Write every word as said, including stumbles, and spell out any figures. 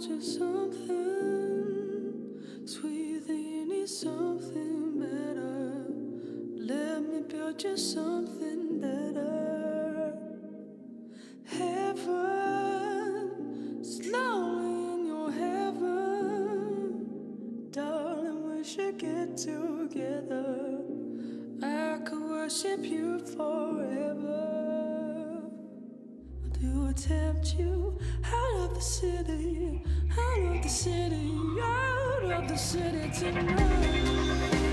build you something sweet, then you need something better. Let me build you something better. Heaven is lonely in your heaven. Darling, we should get together. I could worship you forever. To tempt you out of the city, out of the city, out of the city tonight.